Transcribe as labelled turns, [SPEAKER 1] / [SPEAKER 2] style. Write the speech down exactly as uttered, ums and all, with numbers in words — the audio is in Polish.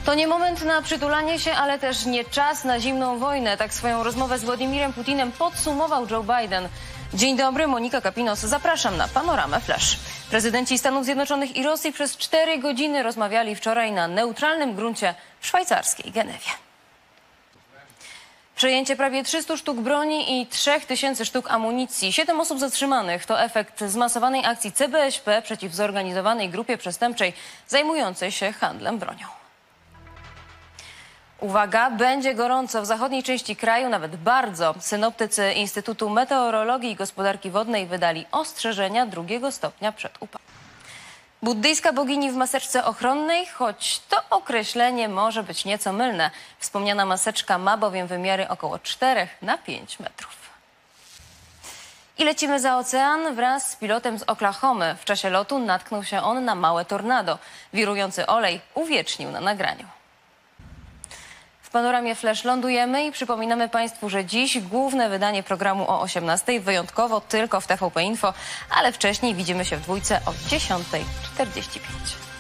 [SPEAKER 1] To nie moment na przytulanie się, ale też nie czas na zimną wojnę. Tak swoją rozmowę z Władimirem Putinem podsumował Joe Biden. Dzień dobry, Monika Kapinos. Zapraszam na Panoramę Flash. Prezydenci Stanów Zjednoczonych i Rosji przez cztery godziny rozmawiali wczoraj na neutralnym gruncie w szwajcarskiej Genewie. Przejęcie prawie trzystu sztuk broni i trzech tysięcy sztuk amunicji. Siedem osób zatrzymanych to efekt zmasowanej akcji C B Ś P przeciw zorganizowanej grupie przestępczej zajmującej się handlem bronią. Uwaga, będzie gorąco w zachodniej części kraju, nawet bardzo. Synoptycy Instytutu Meteorologii i Gospodarki Wodnej wydali ostrzeżenia drugiego stopnia przed upadem. Buddyjska bogini w maseczce ochronnej, choć to określenie może być nieco mylne. Wspomniana maseczka ma bowiem wymiary około czterech na pięć metrów. I lecimy za ocean wraz z pilotem z Oklahomy. W czasie lotu natknął się on na małe tornado. Wirujący olej uwiecznił na nagraniu. W Panoramie Flash lądujemy i przypominamy Państwu, że dziś główne wydanie programu o osiemnastej, wyjątkowo tylko w T V P Info, ale wcześniej widzimy się w dwójce o dziesiątej czterdzieści pięć.